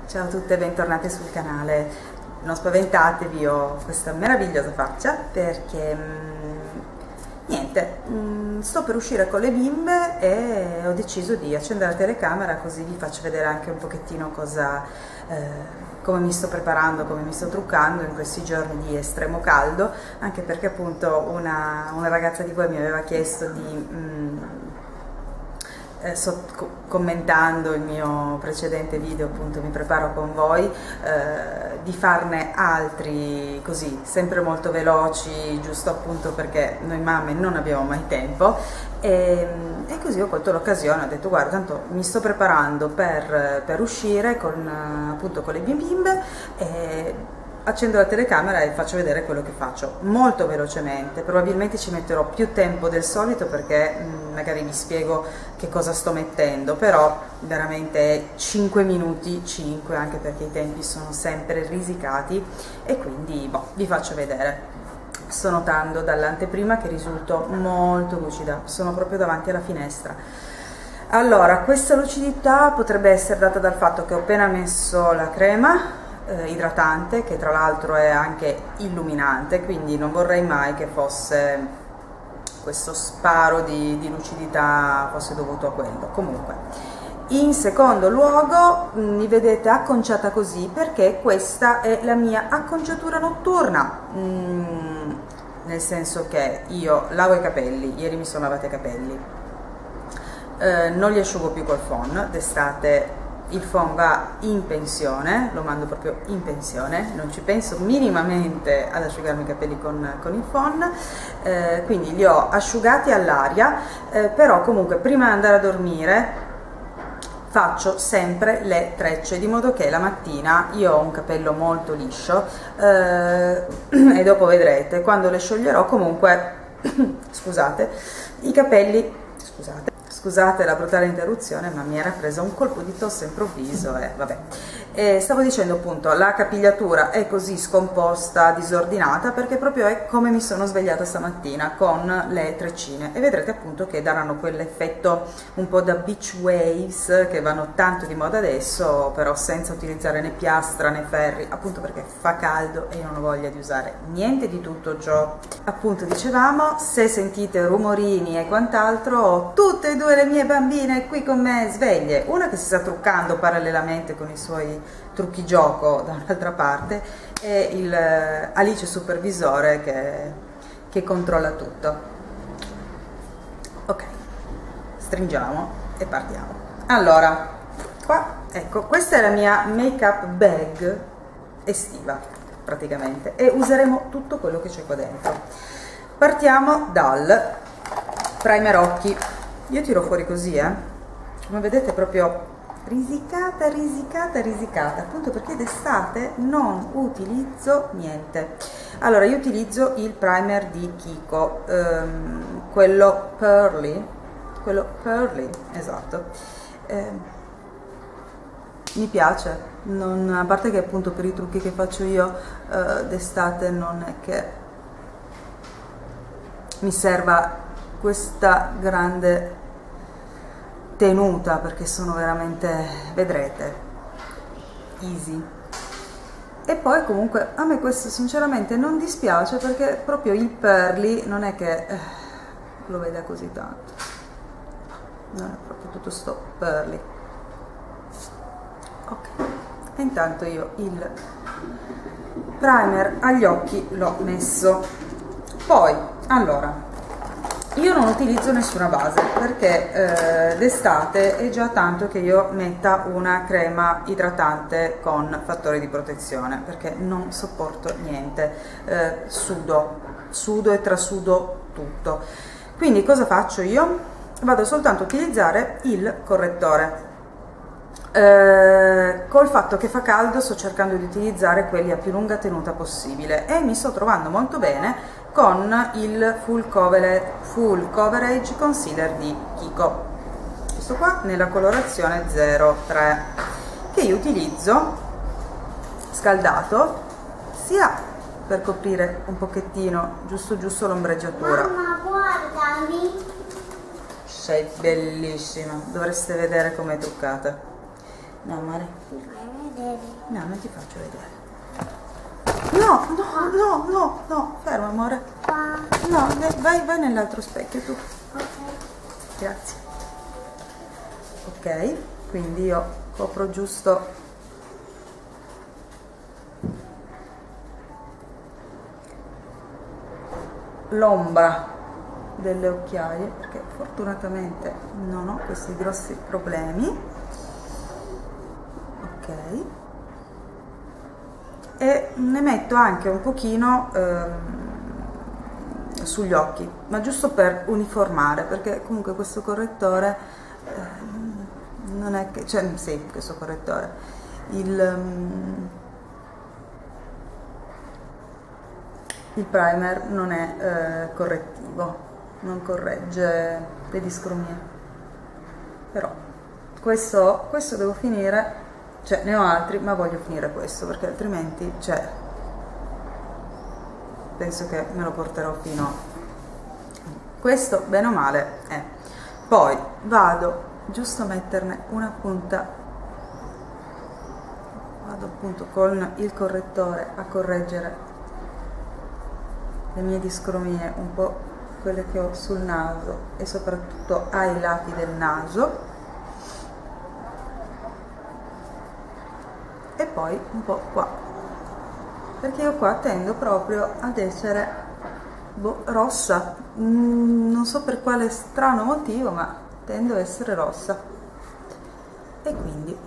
Ciao a tutte e bentornate sul canale. Non spaventatevi, ho questa meravigliosa faccia perché niente, sto per uscire con le bimbe e ho deciso di accendere la telecamera, così vi faccio vedere anche un pochettino come mi sto preparando, come mi sto truccando in questi giorni di estremo caldo, anche perché appunto una ragazza di voi mi aveva chiesto di commentando il mio precedente video, appunto mi preparo con voi, di farne altri così, sempre molto veloci, giusto appunto perché noi mamme non abbiamo mai tempo, e così ho colto l'occasione, ho detto guarda, tanto mi sto preparando per uscire appunto con le mie bimbe, e accendo la telecamera e faccio vedere quello che faccio molto velocemente. Probabilmente ci metterò più tempo del solito perché magari vi spiego che cosa sto mettendo, però veramente 5 minuti, 5, anche perché i tempi sono sempre risicati, e quindi vi faccio vedere. Sto notando dall'anteprima che risulto molto lucida, sono proprio davanti alla finestra. Allora, questa lucidità potrebbe essere data dal fatto che ho appena messo la crema idratante, che tra l'altro è anche illuminante, quindi non vorrei mai che fosse questo sparo di lucidità fosse dovuto a quello. Comunque, in secondo luogo mi vedete acconciata così perché questa è la mia acconciatura notturna, nel senso che io lavo i capelli, ieri mi sono lavata i capelli, non li asciugo più col phon, d'estate il phon va in pensione, lo mando proprio in pensione, non ci penso minimamente ad asciugarmi i capelli con il phon, quindi li ho asciugati all'aria, però comunque prima di andare a dormire faccio sempre le trecce, di modo che la mattina io ho un capello molto liscio, e dopo vedrete quando le scioglierò comunque scusate, i capelli, scusate la brutale interruzione, ma mi era preso un colpo di tosse improvviso e vabbè. Stavo dicendo appunto, la capigliatura è così scomposta, disordinata, perché proprio è come mi sono svegliata stamattina, con le treccine, e vedrete appunto che daranno quell'effetto un po' da beach waves che vanno tanto di moda adesso, però senza utilizzare né piastra né ferri, appunto perché fa caldo e io non ho voglia di usare niente di tutto ciò. Appunto dicevamo, se sentite rumorini e quant'altro, ho tutte e due le mie bambine qui con me sveglie, una che si sta truccando parallelamente con i suoi trucchi gioco da un'altra parte, e il Alice supervisore che controlla tutto. Ok, stringiamo e partiamo. Allora, qua, ecco, questa è la mia make up bag estiva praticamente, e useremo tutto quello che c'è qua dentro. Partiamo dal primer occhi. Io tiro fuori così, come vedete proprio risicata, risicata, risicata, appunto perché d'estate non utilizzo niente. Allora, io utilizzo il primer di Kiko, quello Pearly, esatto. Mi piace, a parte che appunto per i trucchi che faccio io d'estate non è che mi serva questa grande tenuta, perché sono veramente, vedrete, easy. E poi comunque a me questo sinceramente non dispiace, perché proprio il pearly non è che lo veda così tanto, non è proprio tutto sto pearly. Ok, e intanto io il primer agli occhi l'ho messo. Poi allora, io non utilizzo nessuna base perché d'estate è già tanto che io metta una crema idratante con fattore di protezione, perché non sopporto niente, sudo e trasudo tutto. Quindi cosa faccio io? Vado soltanto a utilizzare il correttore. Col fatto che fa caldo sto cercando di utilizzare quelli a più lunga tenuta possibile, e mi sto trovando molto bene con il full coverage concealer di Kiko, questo qua nella colorazione 03, che io utilizzo scaldato sia per coprire un pochettino giusto l'ombreggiatura. Mamma, guardami! Sei bellissima, dovreste vedere com'è truccata. No, amore. Devi. No, non ti faccio vedere. No, no, no, no, no, fermo amore. Qua. No, vai nell'altro specchio tu. Ok. Grazie. Ok, quindi io copro giusto l'ombra delle occhiaie, perché fortunatamente non ho questi grossi problemi. Ok, e ne metto anche un pochino sugli occhi, ma giusto per uniformare, perché comunque questo correttore non è che, cioè sì, questo correttore, il primer non è correttivo, non corregge le discromie, però questo devo finire, cioè ne ho altri ma voglio finire questo perché altrimenti, cioè, penso che me lo porterò fino a questo, bene o male è. Poi vado giusto a metterne una punta, vado appunto con il correttore a correggere le mie discromie, un po' quelle che ho sul naso e soprattutto ai lati del naso, e poi un po' qua, perché io qua tendo proprio ad essere rossa, non so per quale strano motivo, ma tendo a essere rossa, e quindi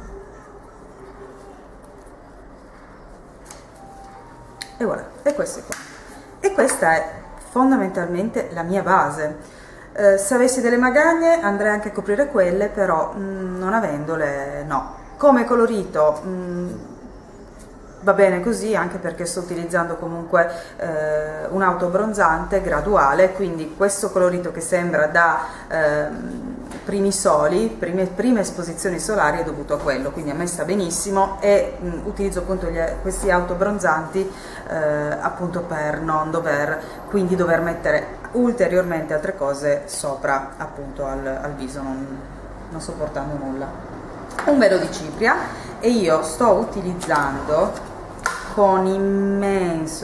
e voilà, e questo è qua. E questa è fondamentalmente la mia base. Se avessi delle magagne andrei anche a coprire quelle, però non avendole no. Come colorito va bene così, anche perché sto utilizzando comunque un autobronzante graduale, quindi questo colorito che sembra da primi soli, prime esposizioni solari, è dovuto a quello, quindi a me sta benissimo, e utilizzo appunto questi autobronzanti appunto per non dover mettere ulteriormente altre cose sopra appunto al viso, non sopportando nulla. Un velo di cipria, e io sto utilizzando con immenso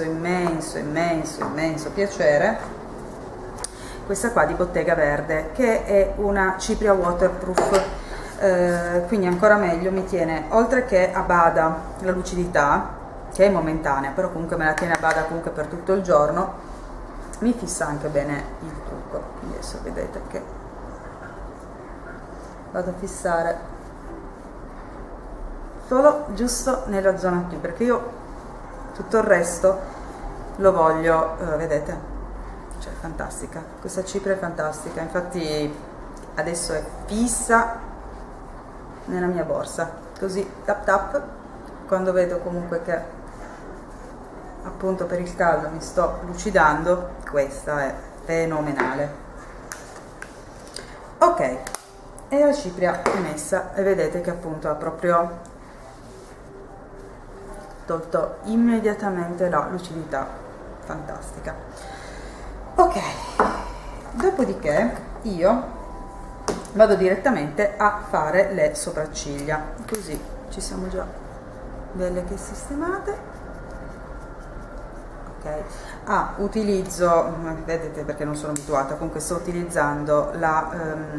piacere questa qua di Bottega Verde, che è una cipria waterproof, quindi ancora meglio, mi tiene, oltre che a bada la lucidità, che è momentanea, però comunque me la tiene a bada comunque per tutto il giorno, mi fissa anche bene il trucco. Adesso vedete che vado a fissare solo giusto nella zona qui, perché io tutto il resto lo voglio, vedete, cioè fantastica, questa cipria è fantastica, infatti adesso è fissa nella mia borsa, così tap tap, quando vedo comunque che appunto per il caldo mi sto lucidando, questa è fenomenale. Ok, e la cipria è messa, e vedete che appunto ha proprio tolto immediatamente la lucidità, fantastica. Ok, dopodiché io vado direttamente a fare le sopracciglia, così ci siamo già belle che sistemate. Ok, utilizzo, vedete perché non sono abituata, comunque sto utilizzando la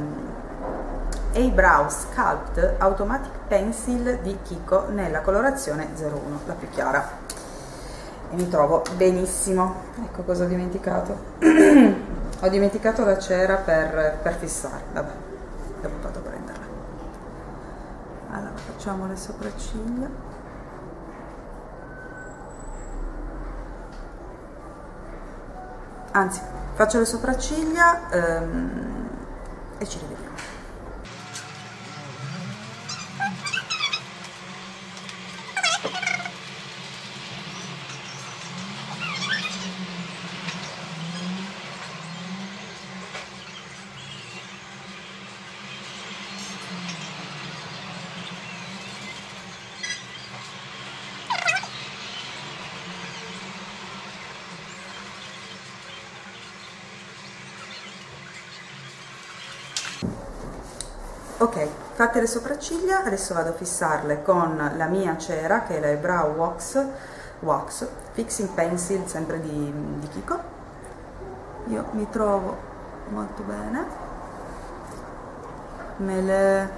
Eyebrow Sculpt Automatic Pencil di Kiko nella colorazione 01, la più chiara, e mi trovo benissimo. Ecco cosa ho dimenticato. Ho dimenticato la cera per fissare, vabbè, dopo vado a prenderla. Allora facciamo le sopracciglia. Anzi, faccio le sopracciglia e ci rivediamo. Ok, Fatte le sopracciglia, adesso vado a fissarle con la mia cera, che è la Eyebrow Wax Fixing Pencil, sempre di Kiko. Io mi trovo molto bene, me le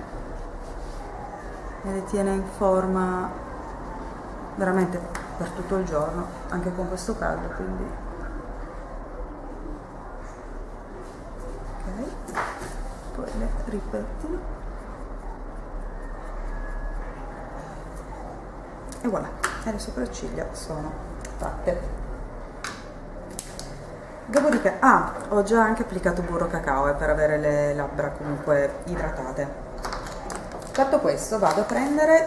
tiene in forma veramente per tutto il giorno, anche con questo caldo, quindi ok. Poi le ripettino e voilà, e le sopracciglia sono fatte. Dopodiché ho già anche applicato burro cacao per avere le labbra comunque idratate. Fatto questo, vado a prendere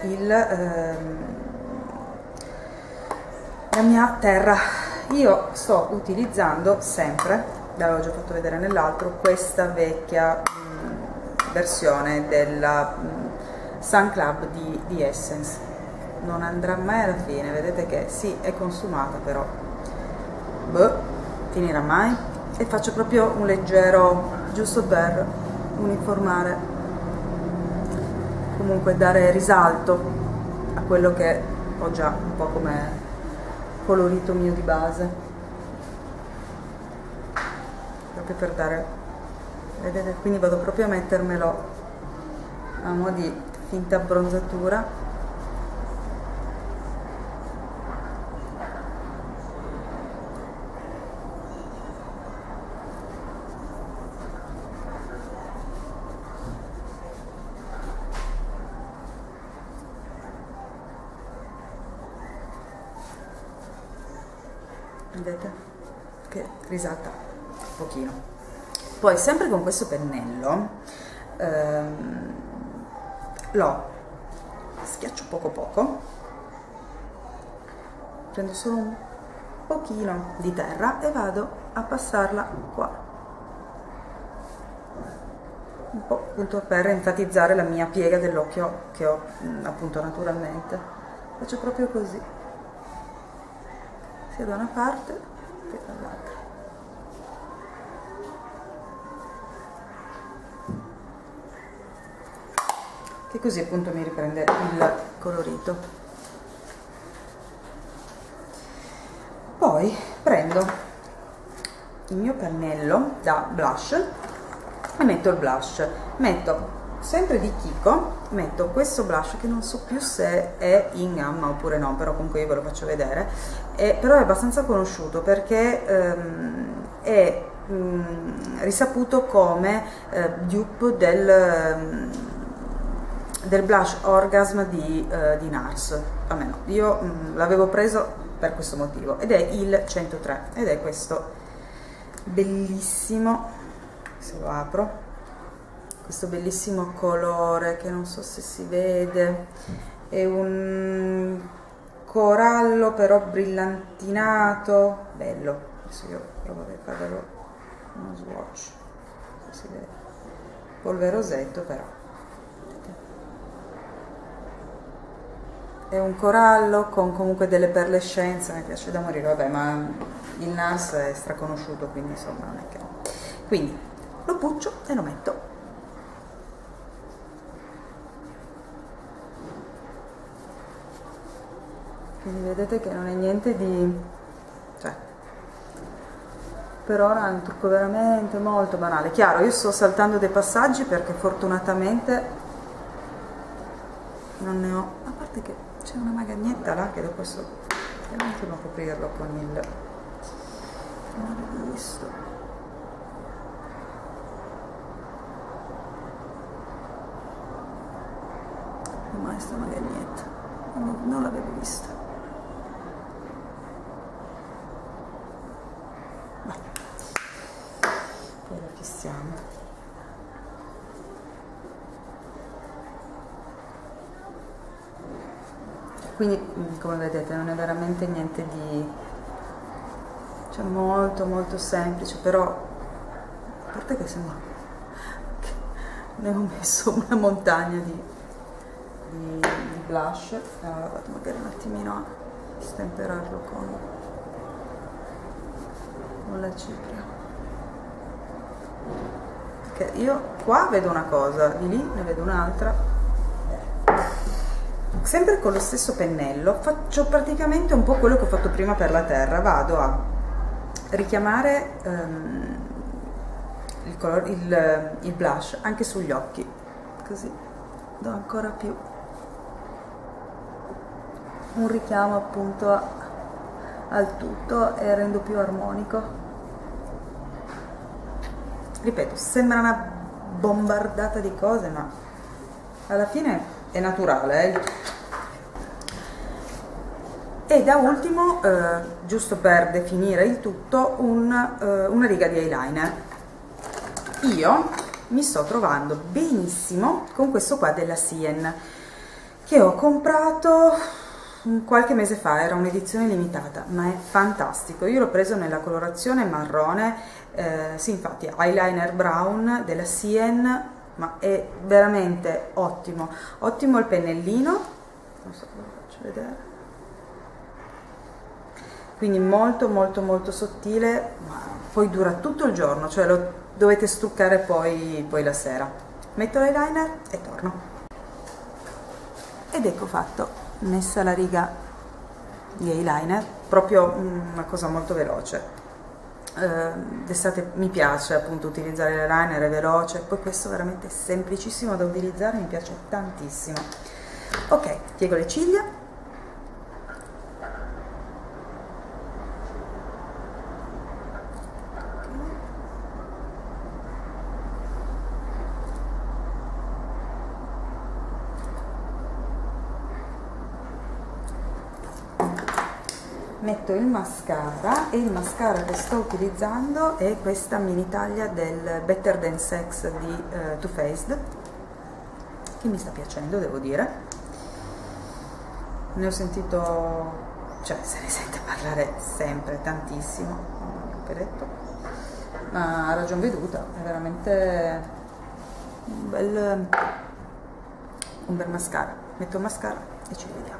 la mia terra. Io sto utilizzando sempre, l'avevo già fatto vedere nell'altro, questa vecchia versione della Sun Club di Essence. Non andrà mai alla fine, vedete che sì, è consumata, però finirà mai. E faccio proprio un leggero, giusto per uniformare, comunque dare risalto a quello che ho già un po' come colorito mio di base, proprio per dare, vedete, quindi vado proprio a mettermelo a mo' di finta abbronzatura. Vedete che risalta un pochino. Poi sempre con questo pennello lo schiaccio poco, prendo solo un pochino di terra e vado a passarla qua, un po' appunto per enfatizzare la mia piega dell'occhio che ho appunto naturalmente. Faccio proprio così, sia da una parte che dall'altra. Che così appunto mi riprende il colorito. Poi prendo il mio pennello da blush e metto il blush. Metto sempre di Kiko, metto questo blush che non so più se è in gamma oppure no, però comunque io ve lo faccio vedere, però è abbastanza conosciuto perché è risaputo come dupe del blush Orgasm di NARS, almeno io l'avevo preso per questo motivo, ed è il 103 ed è questo bellissimo, se lo apro, questo bellissimo colore che non so se si vede, è un corallo però brillantinato, bello. Adesso io provo a farlo uno swatch, se si vede, polverosetto, però è un corallo con comunque delle perlescenze, mi piace da morire, vabbè, ma il NARS è straconosciuto, quindi insomma non è che... Quindi lo puccio e lo metto. Quindi vedete che non è niente di... cioè, per ora è un trucco veramente molto banale. Chiaro, io sto saltando dei passaggi perché fortunatamente non ne ho, a parte che c'è una magagnetta là che dopo sto a coprirlo con il... non l'avevo visto. Ormai sta magagnetta non l'avevo vista. Poi la fissiamo. Quindi come vedete non è veramente niente di, cioè, molto semplice, però a parte che sembra che ne ho messo una montagna di blush. Allora vado magari un attimino a stemperarlo con la cipria. Ok, perché io qua vedo una cosa, di lì ne vedo un'altra. Sempre con lo stesso pennello faccio praticamente un po' quello che ho fatto prima per la terra, vado a richiamare il blush anche sugli occhi, così do ancora più un richiamo appunto al tutto e rendo più armonico. Ripeto, sembra una bombardata di cose, ma alla fine è naturale, E da ultimo, giusto per definire il tutto, una riga di eyeliner. Io mi sto trovando benissimo con questo qua della Sien, che ho comprato qualche mese fa, era un'edizione limitata, ma è fantastico. Io l'ho preso nella colorazione marrone, sì, infatti eyeliner brown della Sien, ma è veramente ottimo. Ottimo il pennellino, non so come lo faccio vedere, quindi molto molto molto sottile, ma poi dura tutto il giorno, cioè lo dovete struccare poi la sera. Metto l'eyeliner e torno. Ed ecco fatto, messa la riga di eyeliner, proprio una cosa molto veloce. D'estate mi piace appunto utilizzare l'eyeliner, è veloce, poi questo veramente è semplicissimo da utilizzare, mi piace tantissimo. Ok, piego le ciglia. Metto il mascara, e il mascara che sto utilizzando è questa mini taglia del Better Than Sex di Too Faced, che mi sta piacendo, devo dire. Ne ho sentito, cioè se ne sente parlare sempre tantissimo, come ho detto, ma a ragion veduta è veramente un bel mascara. Metto il mascara e ci vediamo.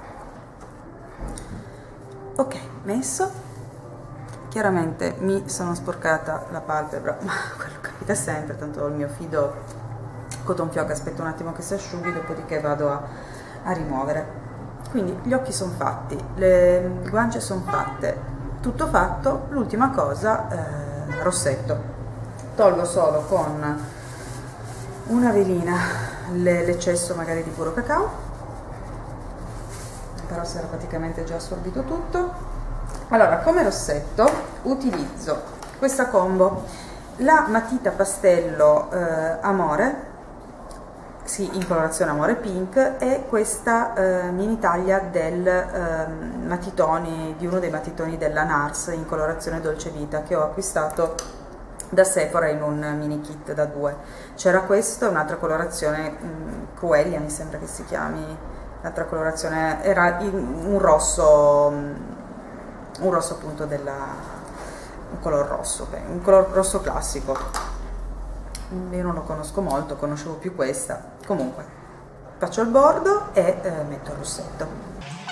Ok, messo. Chiaramente mi sono sporcata la palpebra, ma quello capita sempre, tanto ho il mio fido cotton fioc, aspetto un attimo che si asciughi, dopodiché vado a rimuovere. Quindi gli occhi sono fatti, le guance sono fatte, tutto fatto. L'ultima cosa, rossetto. Tolgo solo con una velina l'eccesso magari di burro cacao, però si era praticamente già assorbito tutto. Allora, come rossetto utilizzo questa combo, la matita pastello Amore, sì, in colorazione Amore Pink, e questa mini taglia di uno dei matitoni della NARS in colorazione Dolce Vita, che ho acquistato da Sephora in un mini kit da 2. C'era questo e un'altra colorazione, Cruelia mi sembra che si chiami. L'altra colorazione era un rosso appunto un color rosso classico. Io non lo conosco molto, conoscevo più questa. Comunque faccio il bordo e metto il rossetto.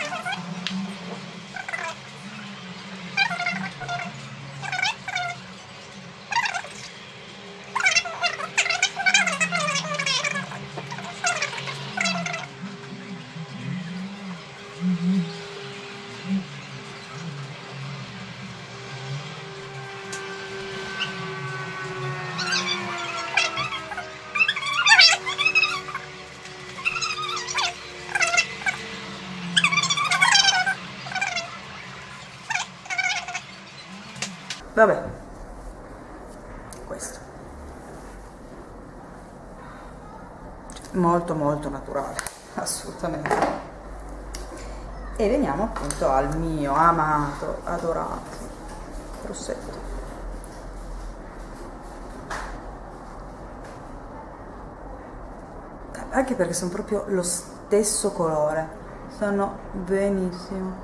Vabbè, questo molto molto naturale, assolutamente. E veniamo appunto al mio amato, adorato rossetto. Anche perché sono proprio lo stesso colore, stanno benissimo.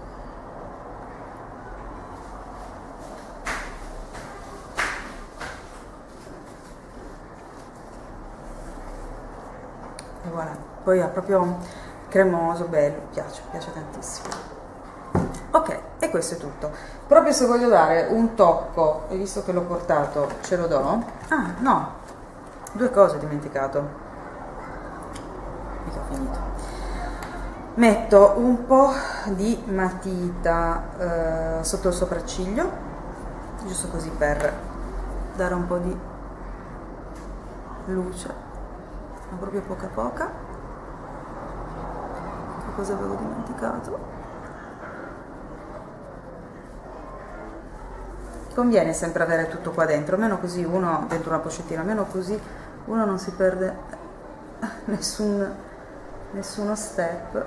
E voilà, poi è proprio cremoso, bello, piace tantissimo. Ok, e questo è tutto. Proprio se voglio dare un tocco, e visto che l'ho portato ce lo do. Ah no, due cose ho dimenticato, mica ho finito. Metto un po' di matita sotto il sopracciglio, giusto così per dare un po' di luce, ma proprio poca poca. Che cosa avevo dimenticato? Conviene sempre avere tutto qua dentro, almeno così uno, dentro una pochettina, almeno così uno non si perde nessuno step.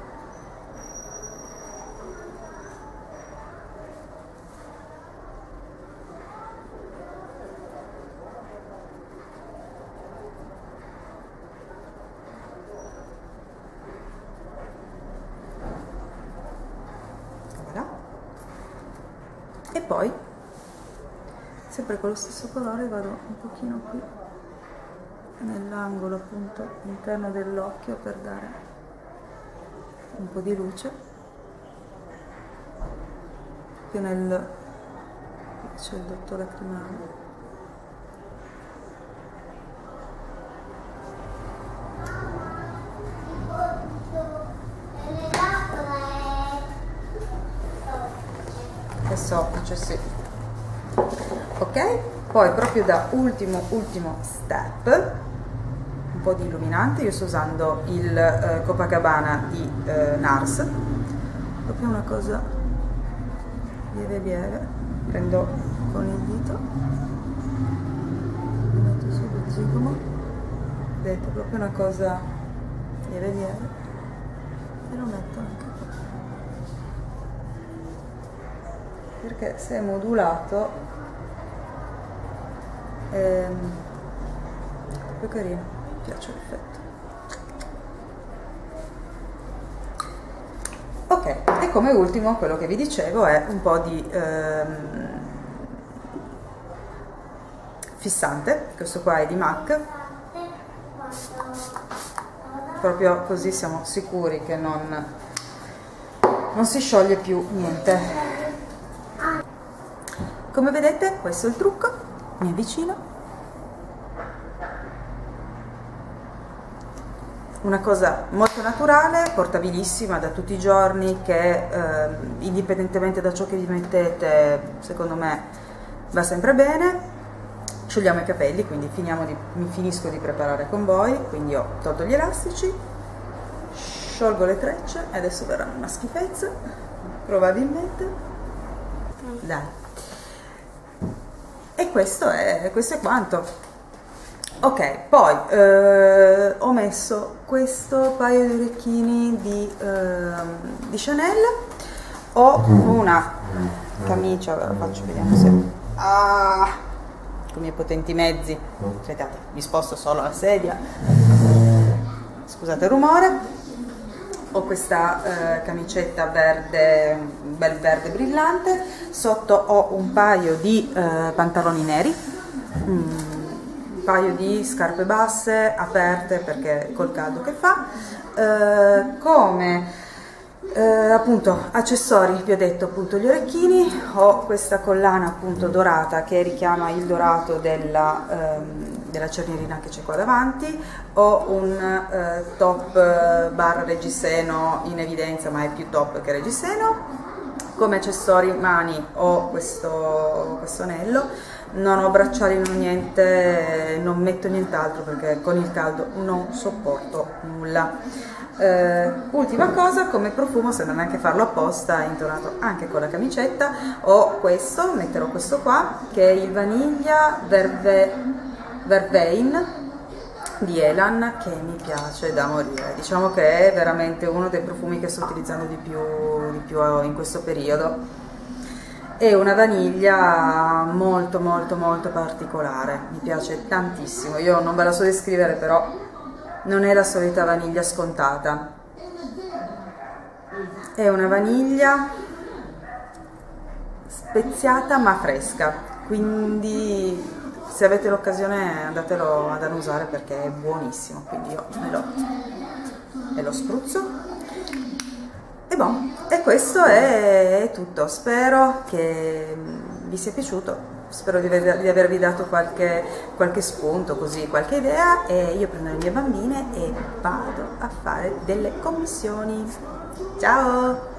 Voilà. E poi sempre con lo stesso colore vado un pochino qui nell'angolo appunto interno dell'occhio per dare un po' di luce, che nel c'è il dotto lacrimale. È soffice, sì. Ok, poi proprio da ultimo step un po' di illuminante. Io sto usando il Copacabana di NARS, proprio una cosa lieve, prendo con il dito, lo metto sullo zigomo, vedete, proprio una cosa lieve e lo metto anche qua, perché se è modulato è proprio carino, mi piace l'effetto. Ok, e come ultimo quello che vi dicevo è un po' di fissante, questo qua è di MAC, proprio così siamo sicuri che non si scioglie più niente. Come vedete questo è il trucco, mi avvicino. Una cosa molto naturale, portabilissima da tutti i giorni, che indipendentemente da ciò che vi mettete, secondo me va sempre bene. Sciogliamo i capelli, quindi mi finisco di preparare con voi, quindi ho tolto gli elastici, sciolgo le trecce e adesso verrà una schifezza, probabilmente. Dai. E questo è quanto. Ok, poi ho messo questo paio di orecchini di Chanel, ho una camicia, ve la faccio, vediamo se con i miei potenti mezzi, aspettate, mi sposto solo la sedia, scusate il rumore. Ho questa camicetta verde, un bel verde brillante, sotto ho un paio di pantaloni neri, un paio di scarpe basse aperte perché col caldo che fa, come appunto accessori vi ho detto appunto gli orecchini, ho questa collana appunto dorata che richiama il dorato della cernierina che c'è qua davanti, ho un top barra reggiseno in evidenza, ma è più top che reggiseno. Come accessori mani ho questo anello, non ho bracciali, non niente, non metto nient'altro perché con il caldo non sopporto nulla. Ultima cosa, come profumo, senza neanche farlo apposta, intonato anche con la camicetta, ho questo, metterò questo qua, che è il Vaniglia Vervein di Elan, che mi piace da morire. Diciamo che è veramente uno dei profumi che sto utilizzando di più in questo periodo. È una vaniglia molto particolare, mi piace tantissimo. Io non ve la so descrivere, però non è la solita vaniglia scontata, è una vaniglia speziata ma fresca, quindi se avete l'occasione andatelo ad annusare perché è buonissimo. Quindi io me lo spruzzo e questo è tutto. Spero che vi sia piaciuto. spero di avervi dato qualche spunto, così, qualche idea, e io prendo le mie bambine e vado a fare delle commissioni. Ciao!